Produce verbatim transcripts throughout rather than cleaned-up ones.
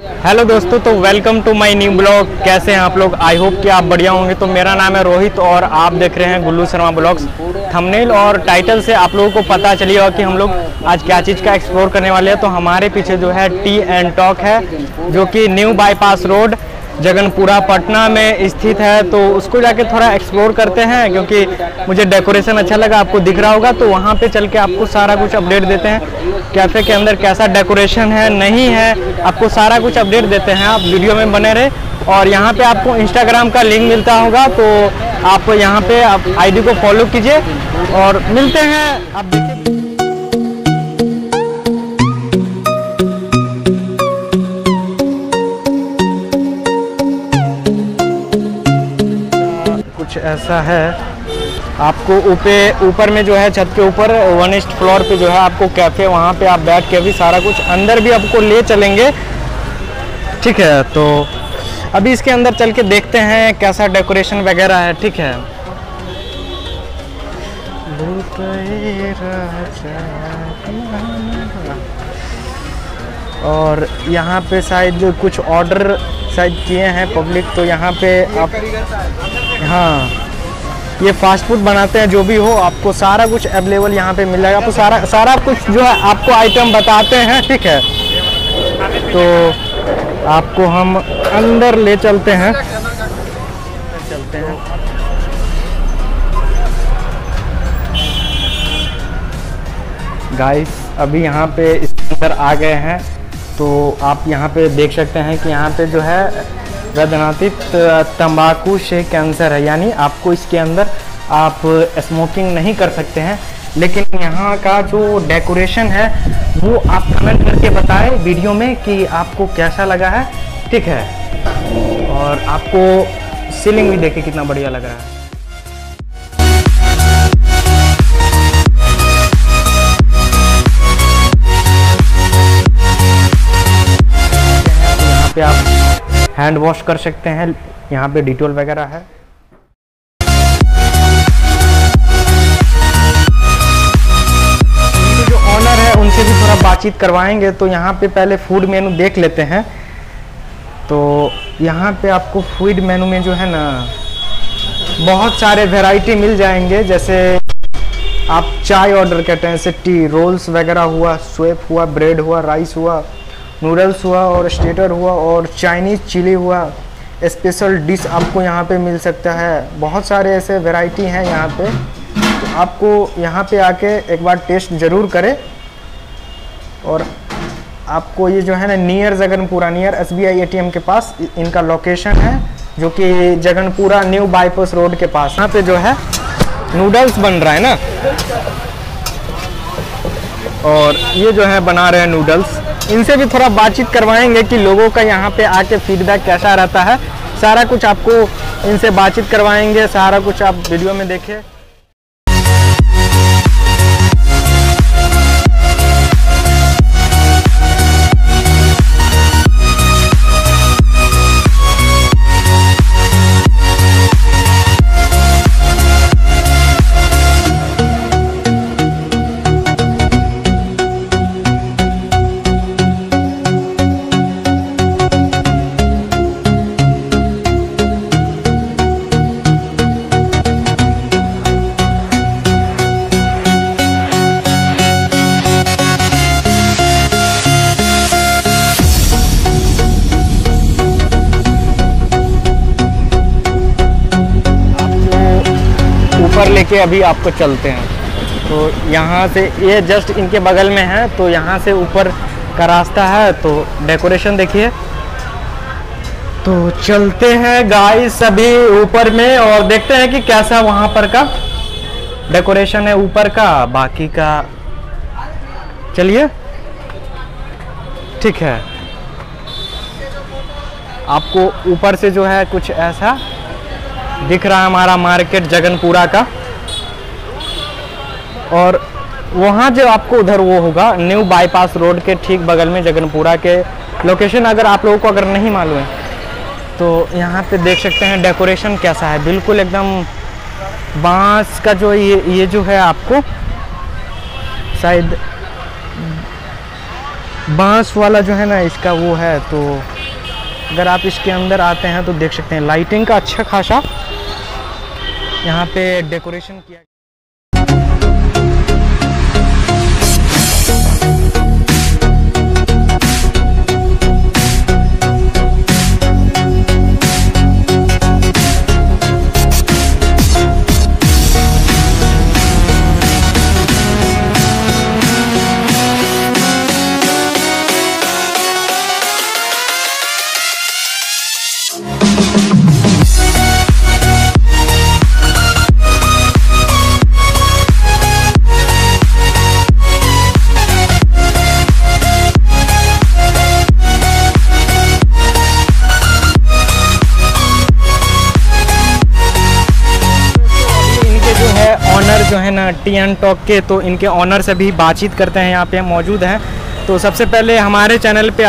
Hello दोस्तों, तो welcome to my new blog. कैसे हैं आप लोग? आई होप कि आप बढ़िया होंगे। तो मेरा नाम है रोहित और आप देख रहे हैं गुल्लू शर्मा ब्लॉग्स। थंबनेल और टाइटल से आप लोगों को पता चली होगा कि हम लोग आज क्या चीज़ का एक्सप्लोर करने वाले हैं। तो हमारे पीछे जो है टी एंड टॉक है, जो कि new bypass road Jaganpura Patna में स्थित है। तो उसको जाके थोड़ा एक्सप्लोर करते हैं, क्योंकि मुझे डेकोरेशन अच्छा लगा, आपको दिख रहा होगा। तो वहाँ पे चल के आपको सारा कुछ अपडेट देते हैं, कैफ़े के अंदर कैसा डेकोरेशन है नहीं है, आपको सारा कुछ अपडेट देते हैं। आप वीडियो में बने रहे। और यहाँ पे आपको इंस्टाग्राम का लिंक मिलता होगा, तो आप यहाँ पे आप आईडी को फॉलो कीजिए और मिलते हैं। आप देखिए कुछ ऐसा है। आपको ऊपर ऊपर में जो है छत के ऊपर वन ईस्ट फ्लोर पे जो है आपको कैफ़े, वहाँ पे आप बैठ के भी सारा कुछ अंदर भी आपको ले चलेंगे, ठीक है। तो अभी इसके अंदर चल के देखते हैं कैसा डेकोरेशन वगैरह है, ठीक है। और यहाँ पे शायद जो कुछ ऑर्डर शायद किए हैं पब्लिक, तो यहाँ पे आप, हाँ, ये फास्ट फूड बनाते हैं। जो भी हो, आपको सारा कुछ अवेलेबल यहाँ पे मिल जाएगा। आपको सारा सारा कुछ जो है आपको आइटम बताते हैं, ठीक है। तो आपको हम अंदर ले चलते हैं चलते हैं गाइस। अभी यहाँ पे इसके अंदर आ गए हैं। तो आप यहाँ पे देख सकते हैं कि यहाँ पे जो है वेदनातीत तंबाकू से कैंसर है, यानी आपको इसके अंदर आप स्मोकिंग नहीं कर सकते हैं। लेकिन यहाँ का जो डेकोरेशन है वो आप कमेंट करके बताएं वीडियो में कि आपको कैसा लगा है, ठीक है। और आपको सीलिंग भी देखिए कितना बढ़िया लग रहा है। यहाँ पे आप हैंड वॉश कर सकते हैं, यहाँ पे डिटोल वगैरह है। जो ऑनर है उनसे भी थोड़ा बातचीत करवाएंगे। तो यहाँ पे पहले फूड मेनू देख लेते हैं। तो यहाँ पे आपको फूड मेनू में जो है ना बहुत सारे वैरायटी मिल जाएंगे। जैसे आप चाय ऑर्डर करते हैं, जैसे टी, रोल्स वगैरह हुआ, स्वेप हुआ, ब्रेड हुआ, राइस हुआ, नूडल्स हुआ और स्टेटर हुआ और चाइनीज़ चिली हुआ। स्पेशल डिश आपको यहाँ पे मिल सकता है। बहुत सारे ऐसे वैरायटी हैं यहाँ पे। तो आपको यहाँ पे आके एक बार टेस्ट ज़रूर करें। और आपको ये जो है ना near Jaganpura, near S B I A T M के पास इनका लोकेशन है, जो कि जगनपुरा न्यू बाईपास रोड के पास। यहाँ पे जो है नूडल्स बन रहा है ना, और ये जो है बना रहे हैं नूडल्स। इनसे भी थोड़ा बातचीत करवाएंगे कि लोगों का यहाँ पे आके फीडबैक कैसा रहता है। सारा कुछ आपको इनसे बातचीत करवाएंगे, सारा कुछ आप वीडियो में देखें। ऊपर लेके अभी आपको चलते हैं। तो यहाँ से ये जस्ट इनके बगल में है, तो यहाँ से ऊपर का रास्ता है। तो डेकोरेशन देखिए। तो चलते हैं गाइस अभी ऊपर में और देखते हैं कि कैसा वहाँ पर का डेकोरेशन है ऊपर का, बाकी का। चलिए, ठीक है। आपको ऊपर से जो है कुछ ऐसा दिख रहा है हमारा मार्केट जगनपुरा का। और वहाँ जो आपको उधर वो होगा न्यू बाईपास रोड के ठीक बगल में जगनपुरा के लोकेशन। अगर आप लोगों को अगर नहीं मालूम है तो यहाँ पे देख सकते हैं डेकोरेशन कैसा है। बिल्कुल एकदम बांस का जो ये ये जो है आपको शायद बांस वाला जो है ना इसका वो है, तो अगर आप इसके अंदर आते हैं तो देख सकते हैं लाइटिंग का अच्छा खासा यहाँ पे डेकोरेशन किया। जो है ना टी एंड टॉक के, तो इनके ऑनर से भी बातचीत करते हैं, यहाँ पे मौजूद हैं। तो सबसे पहले हमारे चैनल पे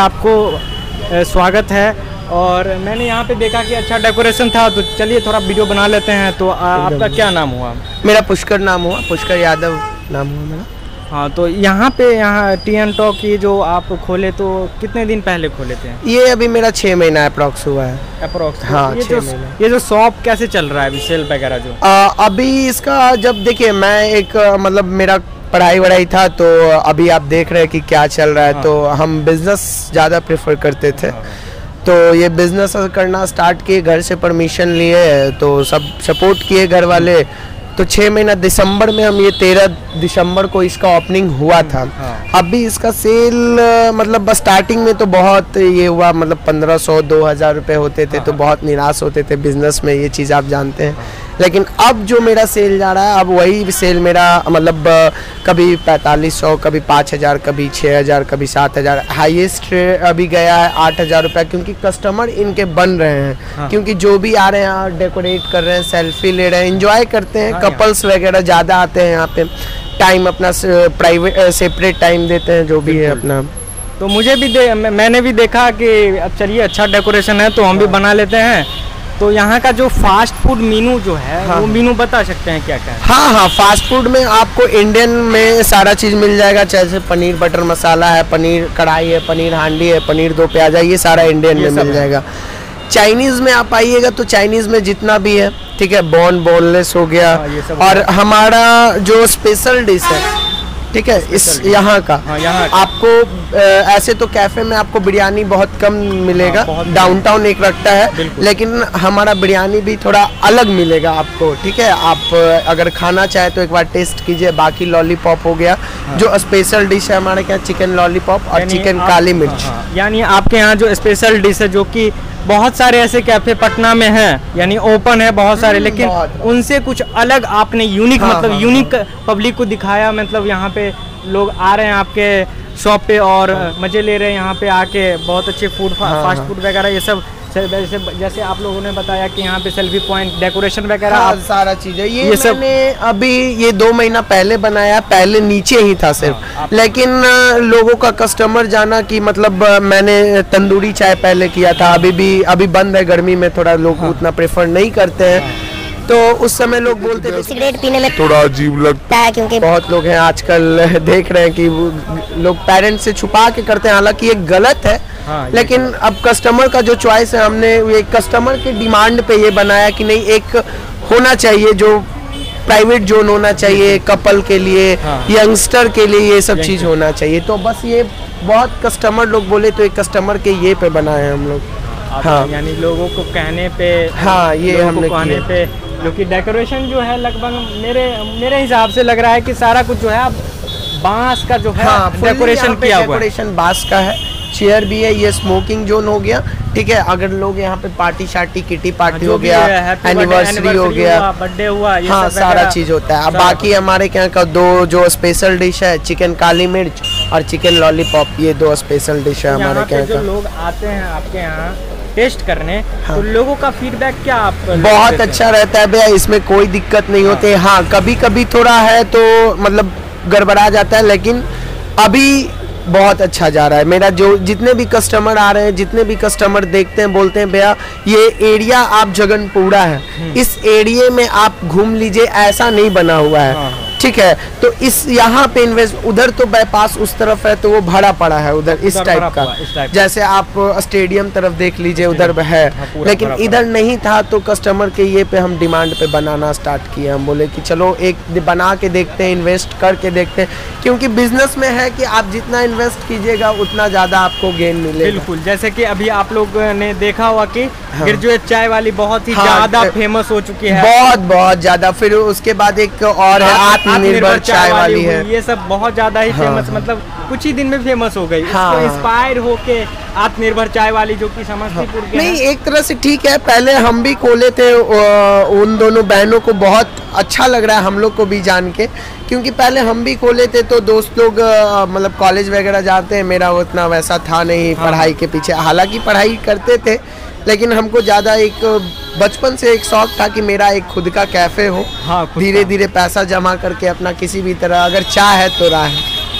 आपको स्वागत है। और मैंने यहाँ पे देखा कि अच्छा डेकोरेशन था, तो चलिए थोड़ा वीडियो बना लेते हैं। तो आपका क्या नाम हुआ? मेरा पुष्कर नाम हुआ, पुष्कर यादव नाम हुआ मेरा। हाँ, तो यहाँ पे यहाँ टी एंड टॉक ये जो आप खोले, तो कितने दिन पहले खोले थे? ये अभी मेरा छः महीना अप्रॉक्स हुआ है। अप्रॉक्स? हाँ, ये जो ये जो शॉप कैसे चल रहा है अभी, सेल वगैरह जो? आ, अभी इसका जब देखिए मैं एक मतलब मेरा पढ़ाई वढ़ाई था, तो अभी आप देख रहे हैं कि क्या चल रहा है। हाँ। तो हम बिजनेस ज़्यादा प्रेफर करते थे। हाँ। तो ये बिजनेस करना स्टार्ट किए, घर से परमिशन लिए, तो सब सपोर्ट किए घर वाले। तो छः महीना दिसंबर में हम ये तेरह दिसंबर को इसका ओपनिंग हुआ था। हाँ। अभी इसका सेल मतलब स्टार्टिंग में तो बहुत ये हुआ, मतलब पंद्रह सौ दो हज़ार रुपये होते थे। हाँ। तो बहुत निराश होते थे बिजनेस में, ये चीज़ आप जानते हैं। हाँ। लेकिन अब जो मेरा सेल जा रहा है, अब वही सेल मेरा मतलब कभी पैंतालीस सौ, कभी पाँच हज़ार, कभी छः हज़ार, कभी सात हज़ार, हाईएस्ट अभी गया है आठ हज़ार रुपये, क्योंकि कस्टमर इनके बन रहे हैं। हाँ। क्योंकि जो भी आ रहे हैं यहाँ डेकोरेट कर रहे हैं, सेल्फी ले रहे हैं, एंजॉय करते हैं। हाँ, कपल्स वगैरह ज़्यादा आते हैं यहाँ पे, टाइम अपना प्राइवेट सेपरेट टाइम देते हैं जो भी है अपना। तो मुझे भी दे, मैंने भी देखा कि अब चलिए अच्छा डेकोरेशन है तो हम भी बना लेते हैं। तो यहाँ का जो फास्ट फूड मीनू जो है, हाँ, वो मीनू बता सकते हैं क्या क्या है? हाँ हाँ, फास्ट फूड में आपको इंडियन में सारा चीज़ मिल जाएगा। जैसे पनीर बटर मसाला है, पनीर कढ़ाई है, पनीर हांडी है, पनीर दो प्याजा, ये सारा इंडियन में मिल जाएगा। चाइनीज़ में आप आइएगा तो चाइनीज़ में जितना भी है, ठीक है, बोन बोनलेस हो गया। हाँ, और हमारा जो स्पेशल डिश है, ठीक है, इस यहाँ का, हाँ, यहाँ का आपको ऐसे तो कैफे में आपको बिरयानी बहुत कम मिलेगा। हाँ, डाउनटाउन एक रखता है, लेकिन हमारा बिरयानी भी थोड़ा अलग मिलेगा आपको, ठीक है। आप अगर खाना चाहे तो एक बार टेस्ट कीजिए। बाकी लॉलीपॉप हो गया। हाँ। जो स्पेशल डिश है हमारे यहाँ, चिकन लॉलीपॉप और चिकन काली मिर्च। हाँ, यानी आपके यहाँ जो स्पेशल डिश है, जो कि बहुत सारे ऐसे कैफे पटना में हैं, यानी ओपन है बहुत सारे, लेकिन उनसे कुछ अलग आपने यूनिक, हाँ, मतलब हाँ, यूनिक हाँ, पब्लिक को दिखाया। मतलब यहाँ पे लोग आ रहे हैं आपके शॉप पे और हाँ, मजे ले रहे हैं यहाँ पे आके। बहुत अच्छे फूड, हाँ, फास्ट फूड वगैरह ये सब, जैसे जैसे आप लोगों ने बताया कि यहाँ पे सेल्फी पॉइंट, डेकोरेशन वगैरह, हाँ, सारा चीज़ है। ये, ये मैंने अभी ये दो महीना पहले बनाया, पहले नीचे ही था सिर्फ। हाँ, लेकिन लोगों का कस्टमर जाना कि मतलब मैंने तंदूरी चाय पहले किया था, अभी भी अभी बंद है, गर्मी में थोड़ा लोग हाँ, उतना प्रेफर नहीं करते हैं। हाँ। तो उस समय लोग बोलते थे सिगरेट पीने में थोड़ा अजीब लगता है, क्योंकि बहुत लोग हैं आजकल देख रहे हैं कि लोग पेरेंट्स से छुपा के करते हैं, हालांकि ये गलत है। हाँ, लेकिन अब कस्टमर का जो चॉइस है, हमने ये कस्टमर के डिमांड पे ये बनाया कि नहीं, एक होना चाहिए जो प्राइवेट जोन होना चाहिए कपल के लिए, हाँ, यंगस्टर के लिए, ये सब चीज़ होना चाहिए। तो बस ये बहुत कस्टमर लोग बोले तो एक कस्टमर के ये पे बनाए हम लोग। हाँ, यानी लोगों को कहने पे, हाँ, ये हमने कहने पे, जो कि डेकोरेशन जो है लगभग मेरे मेरे हिसाब से लग रहा है कि सारा कुछ जो है अब बांस का जो है, हाँ, डेकोरेशन किया हुआ है। डेकोरेशन बांस का है, चेयर भी है, ये स्मोकिंग जोन हो गया, ठीक है। अगर लोग यहाँ पे पार्टी शार्टी, किटी पार्टी हो गया, एनिवर्सरी हो गया, बर्थडे हुआ, ये हाँ, सारा चीज होता है। अब बाकी हमारे यहाँ का दो जो स्पेशल डिश है, चिकन काली मिर्च और चिकन लॉलीपॉप, ये दो स्पेशल डिश है हमारे यहाँ का। लोग आते हैं आपके यहाँ टेस्ट करने, हाँ, तो लोगों का फीडबैक क्या आप? बहुत अच्छा रहता है भैया, इसमें कोई दिक्कत नहीं होती। हाँ, कभी कभी थोड़ा है तो मतलब गड़बड़ा जाता है, लेकिन अभी बहुत अच्छा जा रहा है मेरा। जो जितने भी कस्टमर आ रहे हैं, जितने भी कस्टमर देखते हैं, बोलते हैं भैया ये एरिया आप जगनपुरा है, इस एरिया में आप घूम लीजिए, ऐसा नहीं बना हुआ है। ठीक है। तो इस यहाँ पे इन्वेस्ट, उधर तो बाईपास उस तरफ है तो वो भरा पड़ा है उधर इस टाइप का, जैसे आप स्टेडियम तरफ देख लीजिए उधर है, लेकिन इधर नहीं था तो कस्टमर के ये पे हम डिमांड पे बनाना स्टार्ट किए। हम बोले कि चलो एक बना के देखते हैं, इन्वेस्ट करके देखते हैं, क्योंकि बिजनेस में है कि आप जितना इन्वेस्ट कीजिएगा उतना ज़्यादा आपको गेन मिलेगा। बिल्कुल, जैसे कि अभी आप लोग ने देखा हुआ कि हाँ। ग्रेजुएट चाय वाली बहुत ही हाँ, ज्यादा फेमस हो चुकी है, बहुत बहुत ज्यादा। फिर उसके बाद एक और है आत्मनिर्भर चाय वाली है, ये सब बहुत ज्यादा ही हाँ, फेमस, मतलब कुछ ही दिन में फेमस हो गई। हाँ, इंस्पायर होके आत्मनिर्भर चाय वाली जो कि समस्तीपुर हाँ, के नहीं एक तरह से ठीक है। पहले हम भी खोले थे, उन दोनों बहनों को बहुत अच्छा लग रहा है हम लोग को भी जान के, क्योंकि पहले हम भी खोले थे तो दोस्त लोग मतलब कॉलेज वगैरह जाते हैं, मेरा उतना वैसा था नहीं हाँ, पढ़ाई के पीछे, हालांकि पढ़ाई करते थे, लेकिन हमको ज़्यादा एक बचपन से एक शौक था कि मेरा एक खुद का कैफ़े हो। हाँ, धीरे धीरे पैसा जमा करके अपना किसी भी तरह, अगर चाह है तो राह है,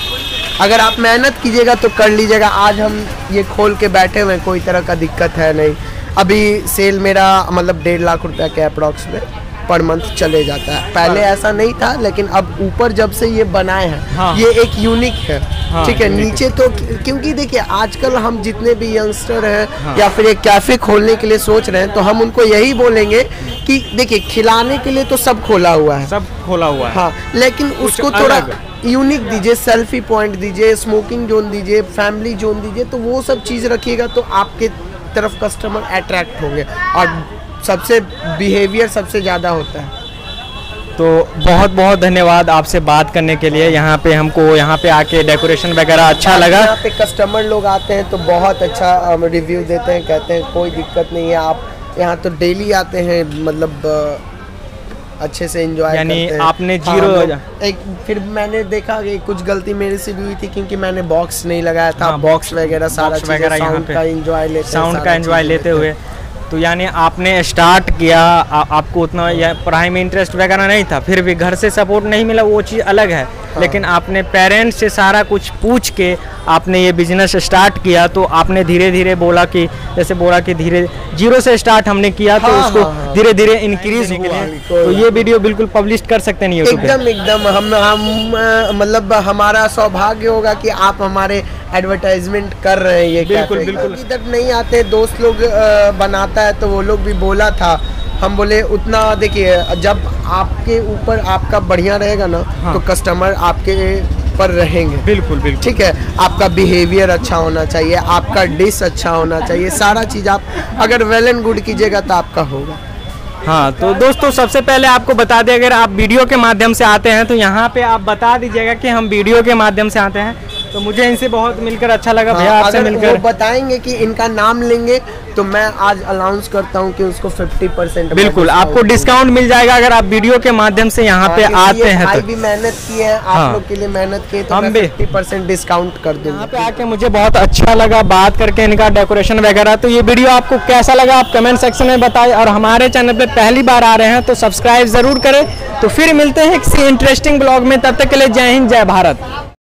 अगर आप मेहनत कीजिएगा तो कर लीजिएगा। आज हम ये खोल के बैठे हुए, कोई तरह का दिक्कत है नहीं। अभी सेल मेरा मतलब डेढ़ लाख रुपया के अप्रॉक्स में पर मंथ चले जाता है, पहले ऐसा नहीं था, लेकिन अब ऊपर जब से ये बनाए हैं हाँ, ये एक यूनिक है हाँ, ठीक है। नीचे तो क्योंकि देखिए आजकल हम जितने भी यंगस्टर हैं हाँ, या फिर एक कैफे खोलने के लिए सोच रहे हैं तो हम उनको यही बोलेंगे कि देखिए खिलाने के लिए तो सब खोला हुआ है, सब खोला हुआ है हाँ, लेकिन उसको थोड़ा यूनिक दीजिए, सेल्फी पॉइंट दीजिए, स्मोकिंग जोन दीजिए, फैमिली जोन दीजिए, तो वो सब चीज़ रखिएगा तो आपके तरफ कस्टमर अट्रैक्ट होंगे और सबसे बिहेवियर सबसे ज़्यादा होता है। तो बहुत बहुत धन्यवाद आपसे बात करने के लिए। यहाँ पे हमको यहाँ पे आके डेकोरेशन वगैरह अच्छा लगा। यहाँ पे कस्टमर लोग आते हैं तो बहुत अच्छा रिव्यू देते हैं, कहते हैं कोई दिक्कत नहीं है, आप यहाँ तो डेली आते हैं, मतलब अच्छे से एंजॉय यानी आपने जीरो हाँ, एक फिर मैंने देखा कि कुछ गलती मेरे से भी हुई थी, क्योंकि मैंने बॉक्स नहीं लगाया था हाँ, बॉक्स वगैरह सारा वगैरह साउंड का एंजॉय लेते साउंड का एंजॉय लेते हुए। तो यानी आपने स्टार्ट किया, आ, आपको उतना या पढ़ाई में इंटरेस्ट वगैरह नहीं था, फिर भी घर से सपोर्ट नहीं मिला, वो चीज़ अलग है हाँ। लेकिन आपने पेरेंट्स से सारा कुछ पूछ के आपने ये बिजनेस स्टार्ट किया। तो आपने धीरे धीरे बोला कि जैसे बोला कि धीरे जीरो से स्टार्ट हमने किया तो हाँ, उसको हाँ, धीरे धीरे इंक्रीज हुआ। तो ये वीडियो बिल्कुल पब्लिश कर सकते हैं यूट्यूब पे। एकदम एकदम हम हम मतलब हमारा सौभाग्य होगा कि आप हमारे एडवर्टाइजमेंट कर रहे हैं। ये बिल्कुल बिल्कुल इधर नहीं आते, दोस्त लोग बनाता है तो वो लोग भी बोला था, हम बोले उतना देखिए जब आपके ऊपर आपका बढ़िया रहेगा ना हाँ। तो कस्टमर आपके पर रहेंगे। बिल्कुल बिल्कुल ठीक है, आपका बिहेवियर अच्छा होना चाहिए, आपका डिश अच्छा होना चाहिए, सारा चीज़ आप अगर वेल एंड गुड कीजिएगा तो आपका होगा। हाँ तो दोस्तों सबसे पहले आपको बता दें, अगर आप वीडियो के माध्यम से आते हैं तो यहाँ पे आप बता दीजिएगा कि हम वीडियो के माध्यम से आते हैं। तो मुझे इनसे बहुत मिलकर अच्छा लगा भैया हाँ, आपसे मिलकर। वो बताएंगे कि इनका नाम लेंगे तो मैं आज अनाउंस करता हूँ कि उसको पचास परसेंट बिल्कुल आपको डिस्काउंट मिल जाएगा अगर आप वीडियो के माध्यम से यहाँ पे आते हैं। भाई भी मेहनत की है, आप लोग के लिए मेहनत की, तो मैं पचास परसेंट डिस्काउंट कर दूंगा। यहाँ पे आके मुझे बहुत अच्छा लगा बात करके इनका डेकोरेशन वगैरह। तो ये वीडियो आपको कैसा लगा आप कमेंट सेक्शन में बताएं, और हमारे चैनल पे पहली बार आ रहे हैं तो सब्सक्राइब जरूर करें। तो फिर मिलते हैं किसी इंटरेस्टिंग ब्लॉग में, तब तक के लिए जय हिंद जय भारत।